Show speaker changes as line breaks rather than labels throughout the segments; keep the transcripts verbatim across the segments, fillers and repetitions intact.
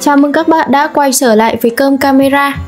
Chào mừng các bạn đã quay trở lại với Cơm Camera.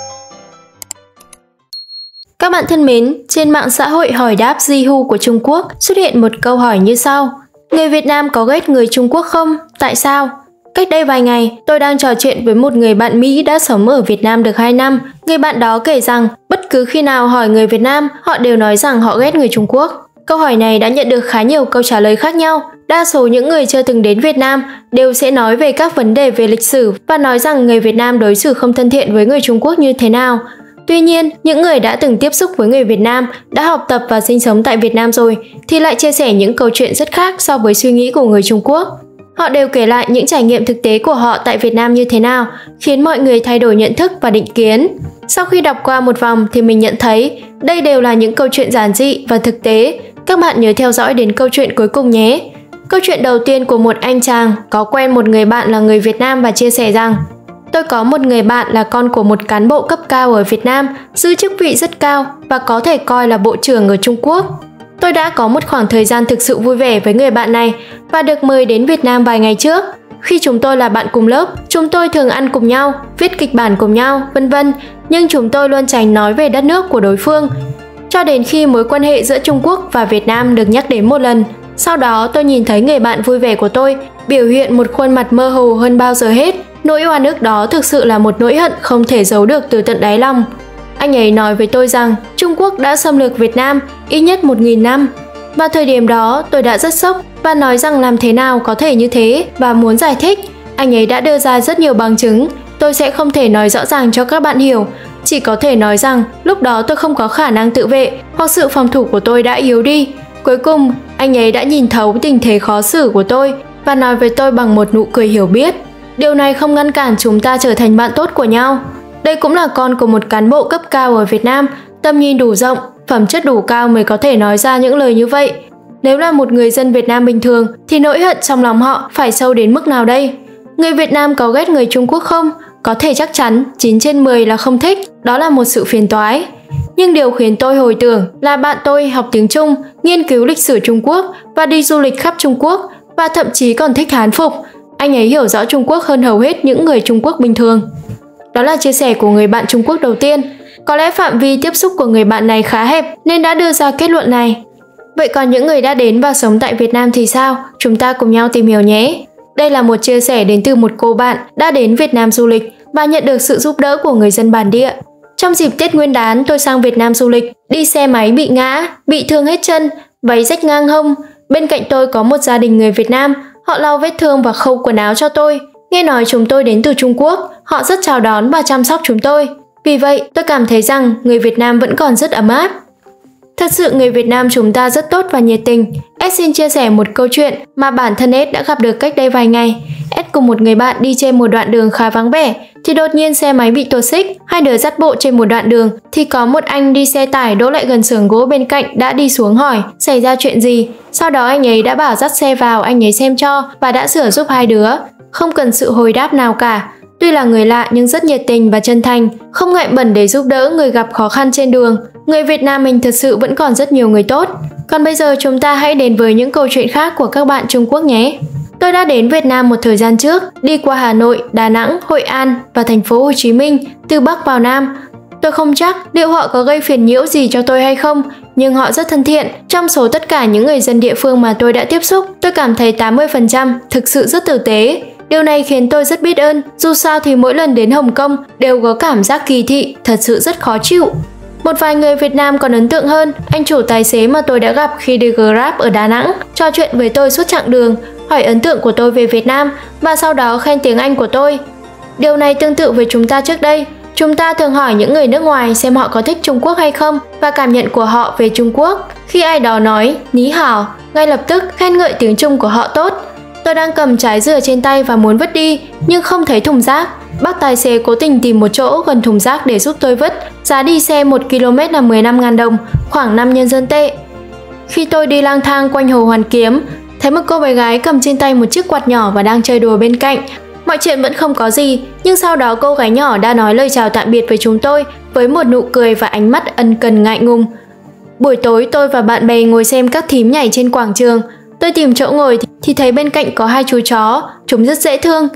Các bạn thân mến, trên mạng xã hội hỏi đáp Jihu của Trung Quốc xuất hiện một câu hỏi như sau: người Việt Nam có ghét người Trung Quốc không? Tại sao? Cách đây vài ngày, tôi đang trò chuyện với một người bạn Mỹ đã sống ở Việt Nam được hai năm. Người bạn đó kể rằng bất cứ khi nào hỏi người Việt Nam, họ đều nói rằng họ ghét người Trung Quốc. Câu hỏi này đã nhận được khá nhiều câu trả lời khác nhau. Đa số những người chưa từng đến Việt Nam đều sẽ nói về các vấn đề về lịch sử và nói rằng người Việt Nam đối xử không thân thiện với người Trung Quốc như thế nào. Tuy nhiên, những người đã từng tiếp xúc với người Việt Nam, đã học tập và sinh sống tại Việt Nam rồi thì lại chia sẻ những câu chuyện rất khác so với suy nghĩ của người Trung Quốc. Họ đều kể lại những trải nghiệm thực tế của họ tại Việt Nam như thế nào, khiến mọi người thay đổi nhận thức và định kiến. Sau khi đọc qua một vòng thì mình nhận thấy đây đều là những câu chuyện giản dị và thực tế. Các bạn nhớ theo dõi đến câu chuyện cuối cùng nhé. Câu chuyện đầu tiên của một anh chàng có quen một người bạn là người Việt Nam và chia sẻ rằng: tôi có một người bạn là con của một cán bộ cấp cao ở Việt Nam, giữ chức vị rất cao và có thể coi là bộ trưởng ở Trung Quốc. Tôi đã có một khoảng thời gian thực sự vui vẻ với người bạn này và được mời đến Việt Nam vài ngày trước. Khi chúng tôi là bạn cùng lớp, chúng tôi thường ăn cùng nhau, viết kịch bản cùng nhau, vân vân, nhưng chúng tôi luôn tránh nói về đất nước của đối phương. Cho đến khi mối quan hệ giữa Trung Quốc và Việt Nam được nhắc đến một lần. Sau đó tôi nhìn thấy người bạn vui vẻ của tôi biểu hiện một khuôn mặt mơ hồ hơn bao giờ hết. Nỗi oan ức đó thực sự là một nỗi hận không thể giấu được từ tận đáy lòng. Anh ấy nói với tôi rằng Trung Quốc đã xâm lược Việt Nam ít nhất một nghìn năm. Vào thời điểm đó tôi đã rất sốc và nói rằng làm thế nào có thể như thế và muốn giải thích. Anh ấy đã đưa ra rất nhiều bằng chứng. Tôi sẽ không thể nói rõ ràng cho các bạn hiểu. Chỉ có thể nói rằng lúc đó tôi không có khả năng tự vệ hoặc sự phòng thủ của tôi đã yếu đi. Cuối cùng, anh ấy đã nhìn thấu tình thế khó xử của tôi và nói với tôi bằng một nụ cười hiểu biết. Điều này không ngăn cản chúng ta trở thành bạn tốt của nhau. Đây cũng là con của một cán bộ cấp cao ở Việt Nam, tầm nhìn đủ rộng, phẩm chất đủ cao mới có thể nói ra những lời như vậy. Nếu là một người dân Việt Nam bình thường thì nỗi hận trong lòng họ phải sâu đến mức nào đây? Người Việt Nam có ghét người Trung Quốc không? Có thể chắc chắn chín trên mười là không thích, đó là một sự phiền toái. Nhưng điều khiến tôi hồi tưởng là bạn tôi học tiếng Trung, nghiên cứu lịch sử Trung Quốc và đi du lịch khắp Trung Quốc và thậm chí còn thích Hán phục. Anh ấy hiểu rõ Trung Quốc hơn hầu hết những người Trung Quốc bình thường. Đó là chia sẻ của người bạn Trung Quốc đầu tiên. Có lẽ phạm vi tiếp xúc của người bạn này khá hẹp nên đã đưa ra kết luận này. Vậy còn những người đã đến và sống tại Việt Nam thì sao? Chúng ta cùng nhau tìm hiểu nhé. Đây là một chia sẻ đến từ một cô bạn đã đến Việt Nam du lịch và nhận được sự giúp đỡ của người dân bản địa. Trong dịp Tết Nguyên đán, tôi sang Việt Nam du lịch, đi xe máy bị ngã, bị thương hết chân, váy rách ngang hông. Bên cạnh tôi có một gia đình người Việt Nam, họ lau vết thương và khâu quần áo cho tôi. Nghe nói chúng tôi đến từ Trung Quốc, họ rất chào đón và chăm sóc chúng tôi. Vì vậy, tôi cảm thấy rằng người Việt Nam vẫn còn rất ấm áp. Thật sự người Việt Nam chúng ta rất tốt và nhiệt tình. S xin chia sẻ một câu chuyện mà bản thân S đã gặp được cách đây vài ngày. S cùng một người bạn đi trên một đoạn đường khá vắng vẻ, thì đột nhiên xe máy bị tuột xích. Hai đứa dắt bộ trên một đoạn đường, thì có một anh đi xe tải đỗ lại gần xưởng gỗ bên cạnh đã đi xuống hỏi xảy ra chuyện gì. Sau đó anh ấy đã bảo dắt xe vào anh ấy xem cho và đã sửa giúp hai đứa. Không cần sự hồi đáp nào cả. Tuy là người lạ nhưng rất nhiệt tình và chân thành, không ngại bẩn để giúp đỡ người gặp khó khăn trên đường. Người Việt Nam mình thật sự vẫn còn rất nhiều người tốt. Còn bây giờ chúng ta hãy đến với những câu chuyện khác của các bạn Trung Quốc nhé. Tôi đã đến Việt Nam một thời gian trước, đi qua Hà Nội, Đà Nẵng, Hội An và thành phố Hồ Chí Minh, từ Bắc vào Nam. Tôi không chắc liệu họ có gây phiền nhiễu gì cho tôi hay không, nhưng họ rất thân thiện. Trong số tất cả những người dân địa phương mà tôi đã tiếp xúc, tôi cảm thấy tám mươi phần trăm thực sự rất tử tế. Điều này khiến tôi rất biết ơn, dù sao thì mỗi lần đến Hồng Kông đều có cảm giác kỳ thị, thật sự rất khó chịu. Một vài người Việt Nam còn ấn tượng hơn, anh chủ tài xế mà tôi đã gặp khi đi Grab ở Đà Nẵng, trò chuyện với tôi suốt chặng đường, hỏi ấn tượng của tôi về Việt Nam và sau đó khen tiếng Anh của tôi. Điều này tương tự với chúng ta trước đây, chúng ta thường hỏi những người nước ngoài xem họ có thích Trung Quốc hay không và cảm nhận của họ về Trung Quốc. Khi ai đó nói ní hảo, ngay lập tức khen ngợi tiếng Trung của họ tốt. Tôi đang cầm trái dừa trên tay và muốn vứt đi, nhưng không thấy thùng rác. Bác tài xế cố tình tìm một chỗ gần thùng rác để giúp tôi vứt. Giá đi xe một ki lô mét là mười lăm nghìn đồng, khoảng năm nhân dân tệ. Khi tôi đi lang thang quanh Hồ Hoàn Kiếm, thấy một cô bé gái cầm trên tay một chiếc quạt nhỏ và đang chơi đùa bên cạnh. Mọi chuyện vẫn không có gì, nhưng sau đó cô gái nhỏ đã nói lời chào tạm biệt với chúng tôi với một nụ cười và ánh mắt ân cần ngại ngùng. Buổi tối tôi và bạn bè ngồi xem các thím nhảy trên quảng trường. Tôi tìm chỗ ngồi thì thấy bên cạnh có hai chú chó, chúng rất dễ thương.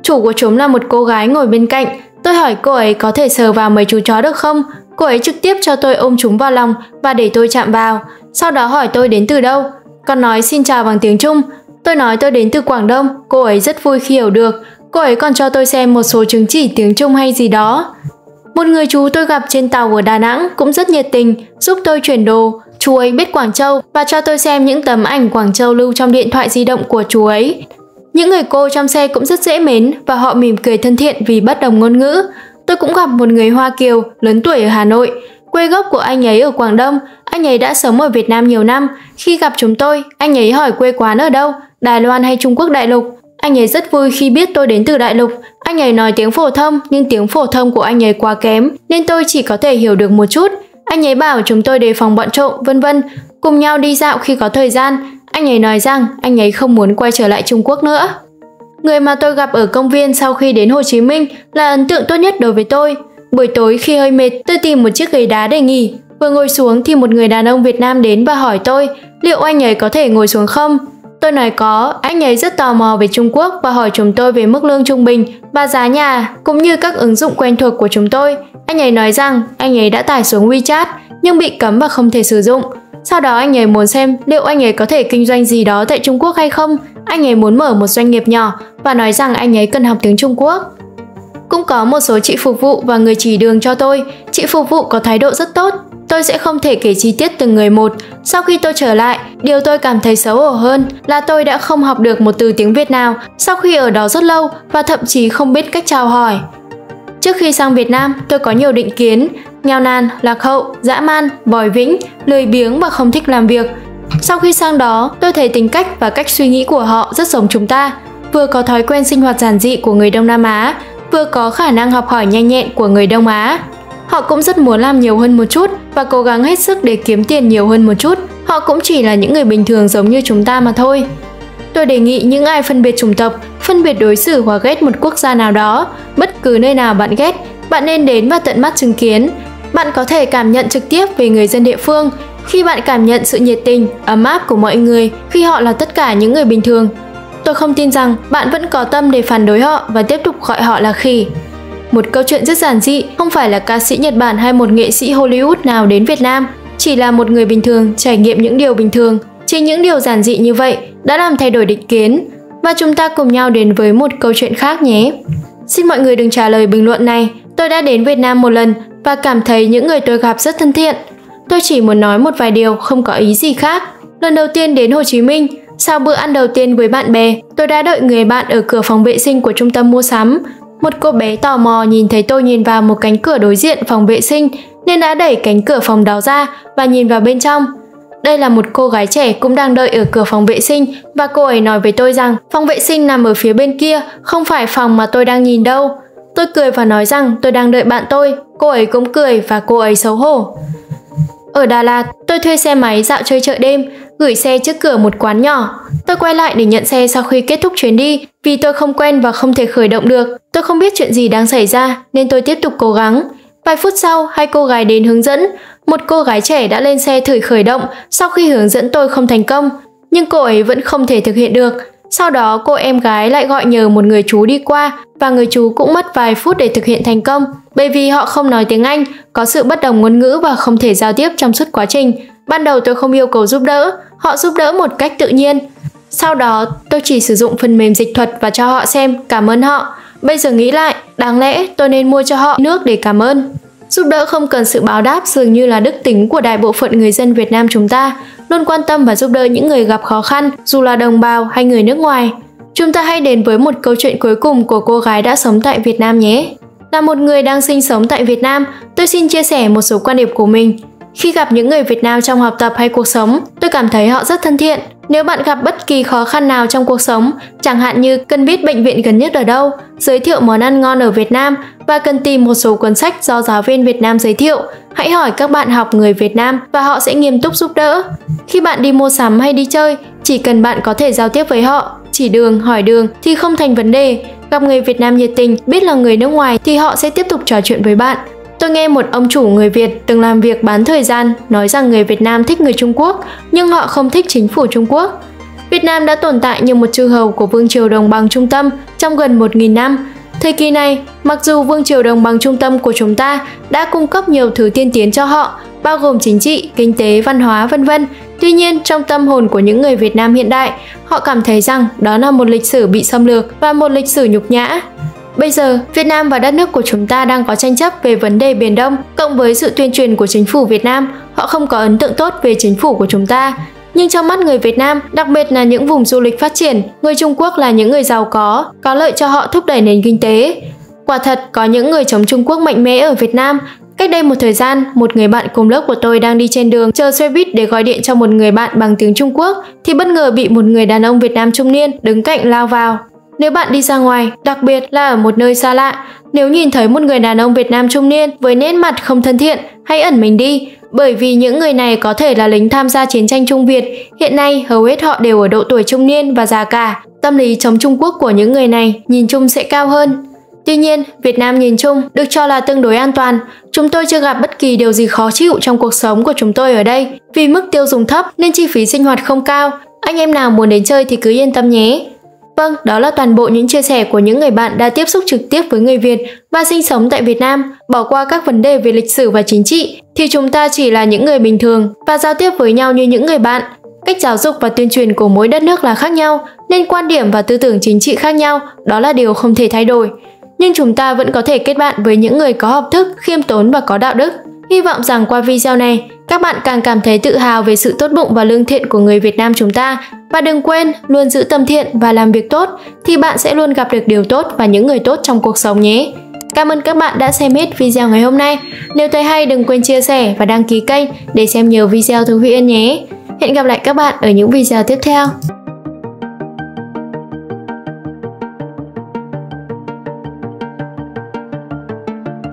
Chủ của chúng là một cô gái ngồi bên cạnh. Tôi hỏi cô ấy có thể sờ vào mấy chú chó được không? Cô ấy trực tiếp cho tôi ôm chúng vào lòng và để tôi chạm vào. Sau đó hỏi tôi đến từ đâu. Còn nói xin chào bằng tiếng Trung. Tôi nói tôi đến từ Quảng Đông. Cô ấy rất vui khi hiểu được. Cô ấy còn cho tôi xem một số chứng chỉ tiếng Trung hay gì đó. Một người chú tôi gặp trên tàu ở Đà Nẵng cũng rất nhiệt tình, giúp tôi chuyển đồ. Chú ấy biết Quảng Châu và cho tôi xem những tấm ảnh Quảng Châu lưu trong điện thoại di động của chú ấy. Những người cô trong xe cũng rất dễ mến và họ mỉm cười thân thiện vì bất đồng ngôn ngữ. Tôi cũng gặp một người Hoa Kiều lớn tuổi ở Hà Nội. Quê gốc của anh ấy ở Quảng Đông, anh ấy đã sống ở Việt Nam nhiều năm. Khi gặp chúng tôi, anh ấy hỏi quê quán ở đâu, Đài Loan hay Trung Quốc đại lục. Anh ấy rất vui khi biết tôi đến từ đại lục. Anh ấy nói tiếng phổ thông nhưng tiếng phổ thông của anh ấy quá kém nên tôi chỉ có thể hiểu được một chút. Anh ấy bảo chúng tôi đề phòng bọn trộm, vân vân, cùng nhau đi dạo khi có thời gian. Anh ấy nói rằng anh ấy không muốn quay trở lại Trung Quốc nữa. Người mà tôi gặp ở công viên sau khi đến Hồ Chí Minh là ấn tượng tốt nhất đối với tôi. Buổi tối khi hơi mệt, tôi tìm một chiếc ghế đá để nghỉ. Vừa ngồi xuống thì một người đàn ông Việt Nam đến và hỏi tôi liệu anh ấy có thể ngồi xuống không. Tôi nói có. Anh ấy rất tò mò về Trung Quốc và hỏi chúng tôi về mức lương trung bình và giá nhà cũng như các ứng dụng quen thuộc của chúng tôi. Anh ấy nói rằng anh ấy đã tải xuống WeChat nhưng bị cấm và không thể sử dụng. Sau đó anh ấy muốn xem liệu anh ấy có thể kinh doanh gì đó tại Trung Quốc hay không. Anh ấy muốn mở một doanh nghiệp nhỏ và nói rằng anh ấy cần học tiếng Trung Quốc. Cũng có một số chị phục vụ và người chỉ đường cho tôi. Chị phục vụ có thái độ rất tốt. Tôi sẽ không thể kể chi tiết từng người một. Sau khi tôi trở lại, điều tôi cảm thấy xấu hổ hơn là tôi đã không học được một từ tiếng Việt nào sau khi ở đó rất lâu và thậm chí không biết cách chào hỏi. Trước khi sang Việt Nam, tôi có nhiều định kiến, nghèo nàn, lạc hậu, dã man, bòi vĩnh, lười biếng và không thích làm việc. Sau khi sang đó, tôi thấy tính cách và cách suy nghĩ của họ rất giống chúng ta, vừa có thói quen sinh hoạt giản dị của người Đông Nam Á, vừa có khả năng học hỏi nhanh nhẹn của người Đông Á. Họ cũng rất muốn làm nhiều hơn một chút và cố gắng hết sức để kiếm tiền nhiều hơn một chút. Họ cũng chỉ là những người bình thường giống như chúng ta mà thôi. Tôi đề nghị những ai phân biệt chủng tộc, phân biệt đối xử hoặc ghét một quốc gia nào đó, bất cứ nơi nào bạn ghét, bạn nên đến và tận mắt chứng kiến. Bạn có thể cảm nhận trực tiếp về người dân địa phương. Khi bạn cảm nhận sự nhiệt tình, ấm áp của mọi người khi họ là tất cả những người bình thường, tôi không tin rằng bạn vẫn có tâm để phản đối họ và tiếp tục gọi họ là khỉ. Một câu chuyện rất giản dị, không phải là ca sĩ Nhật Bản hay một nghệ sĩ Hollywood nào đến Việt Nam, chỉ là một người bình thường trải nghiệm những điều bình thường. Chính những điều giản dị như vậy đã làm thay đổi định kiến. Và chúng ta cùng nhau đến với một câu chuyện khác nhé. Xin mọi người đừng trả lời bình luận này. Tôi đã đến Việt Nam một lần và cảm thấy những người tôi gặp rất thân thiện. Tôi chỉ muốn nói một vài điều, không có ý gì khác. Lần đầu tiên đến Hồ Chí Minh, sau bữa ăn đầu tiên với bạn bè, tôi đã đợi người bạn ở cửa phòng vệ sinh của trung tâm mua sắm. Một cô bé tò mò nhìn thấy tôi nhìn vào một cánh cửa đối diện phòng vệ sinh nên đã đẩy cánh cửa phòng đó ra và nhìn vào bên trong. Đây là một cô gái trẻ cũng đang đợi ở cửa phòng vệ sinh và cô ấy nói với tôi rằng phòng vệ sinh nằm ở phía bên kia, không phải phòng mà tôi đang nhìn đâu. Tôi cười và nói rằng tôi đang đợi bạn tôi. Cô ấy cũng cười và cô ấy xấu hổ. Ở Đà Lạt, tôi thuê xe máy dạo chơi chợ đêm, gửi xe trước cửa một quán nhỏ. Tôi quay lại để nhận xe sau khi kết thúc chuyến đi vì tôi không quen và không thể khởi động được. Tôi không biết chuyện gì đang xảy ra nên tôi tiếp tục cố gắng. Vài phút sau, hai cô gái đến hướng dẫn. Một cô gái trẻ đã lên xe thử khởi động sau khi hướng dẫn tôi không thành công, nhưng cô ấy vẫn không thể thực hiện được. Sau đó cô em gái lại gọi nhờ một người chú đi qua và người chú cũng mất vài phút để thực hiện thành công bởi vì họ không nói tiếng Anh, có sự bất đồng ngôn ngữ và không thể giao tiếp trong suốt quá trình. Ban đầu tôi không yêu cầu giúp đỡ, họ giúp đỡ một cách tự nhiên. Sau đó tôi chỉ sử dụng phần mềm dịch thuật và cho họ xem, cảm ơn họ. Bây giờ nghĩ lại, đáng lẽ tôi nên mua cho họ nước để cảm ơn. Giúp đỡ không cần sự báo đáp dường như là đức tính của đại bộ phận người dân Việt Nam chúng ta, luôn quan tâm và giúp đỡ những người gặp khó khăn, dù là đồng bào hay người nước ngoài. Chúng ta hãy đến với một câu chuyện cuối cùng của cô gái đã sống tại Việt Nam nhé. Là một người đang sinh sống tại Việt Nam, tôi xin chia sẻ một số quan điểm của mình. Khi gặp những người Việt Nam trong học tập hay cuộc sống, tôi cảm thấy họ rất thân thiện. Nếu bạn gặp bất kỳ khó khăn nào trong cuộc sống, chẳng hạn như cần biết bệnh viện gần nhất ở đâu, giới thiệu món ăn ngon ở Việt Nam và cần tìm một số cuốn sách do giáo viên Việt Nam giới thiệu, hãy hỏi các bạn học người Việt Nam và họ sẽ nghiêm túc giúp đỡ. Khi bạn đi mua sắm hay đi chơi, chỉ cần bạn có thể giao tiếp với họ, chỉ đường, hỏi đường thì không thành vấn đề. Gặp người Việt Nam nhiệt tình, biết là người nước ngoài thì họ sẽ tiếp tục trò chuyện với bạn. Tôi nghe một ông chủ người Việt từng làm việc bán thời gian nói rằng người Việt Nam thích người Trung Quốc nhưng họ không thích chính phủ Trung Quốc. Việt Nam đã tồn tại như một chư hầu của Vương triều Đồng bằng Trung Tâm trong gần một nghìn năm. Thời kỳ này, mặc dù Vương triều Đồng bằng Trung Tâm của chúng ta đã cung cấp nhiều thứ tiên tiến cho họ, bao gồm chính trị, kinh tế, văn hóa, vân vân. Tuy nhiên, trong tâm hồn của những người Việt Nam hiện đại, họ cảm thấy rằng đó là một lịch sử bị xâm lược và một lịch sử nhục nhã. Bây giờ, Việt Nam và đất nước của chúng ta đang có tranh chấp về vấn đề Biển Đông, cộng với sự tuyên truyền của chính phủ Việt Nam, họ không có ấn tượng tốt về chính phủ của chúng ta. Nhưng trong mắt người Việt Nam, đặc biệt là những vùng du lịch phát triển, người Trung Quốc là những người giàu có, có lợi cho họ thúc đẩy nền kinh tế. Quả thật, có những người chống Trung Quốc mạnh mẽ ở Việt Nam. Cách đây một thời gian, một người bạn cùng lớp của tôi đang đi trên đường chờ xe buýt để gọi điện cho một người bạn bằng tiếng Trung Quốc, thì bất ngờ bị một người đàn ông Việt Nam trung niên đứng cạnh lao vào. Nếu bạn đi ra ngoài, đặc biệt là ở một nơi xa lạ, nếu nhìn thấy một người đàn ông Việt Nam trung niên với nét mặt không thân thiện, hãy ẩn mình đi, bởi vì những người này có thể là lính tham gia chiến tranh Trung Việt. Hiện nay, hầu hết họ đều ở độ tuổi trung niên và già cả. Tâm lý chống Trung Quốc của những người này nhìn chung sẽ cao hơn. Tuy nhiên, Việt Nam nhìn chung được cho là tương đối an toàn. Chúng tôi chưa gặp bất kỳ điều gì khó chịu trong cuộc sống của chúng tôi ở đây. Vì mức tiêu dùng thấp nên chi phí sinh hoạt không cao. Anh em nào muốn đến chơi thì cứ yên tâm nhé. Vâng, đó là toàn bộ những chia sẻ của những người bạn đã tiếp xúc trực tiếp với người Việt và sinh sống tại Việt Nam. Bỏ qua các vấn đề về lịch sử và chính trị, thì chúng ta chỉ là những người bình thường và giao tiếp với nhau như những người bạn. Cách giáo dục và tuyên truyền của mỗi đất nước là khác nhau, nên quan điểm và tư tưởng chính trị khác nhau, đó là điều không thể thay đổi. Nhưng chúng ta vẫn có thể kết bạn với những người có học thức, khiêm tốn và có đạo đức. Hy vọng rằng qua video này, các bạn càng cảm thấy tự hào về sự tốt bụng và lương thiện của người Việt Nam chúng ta. Và đừng quên, luôn giữ tâm thiện và làm việc tốt, thì bạn sẽ luôn gặp được điều tốt và những người tốt trong cuộc sống nhé. Cảm ơn các bạn đã xem hết video ngày hôm nay. Nếu thấy hay, đừng quên chia sẻ và đăng ký kênh để xem nhiều video thú vị hơn nhé. Hẹn gặp lại các bạn ở những video tiếp theo.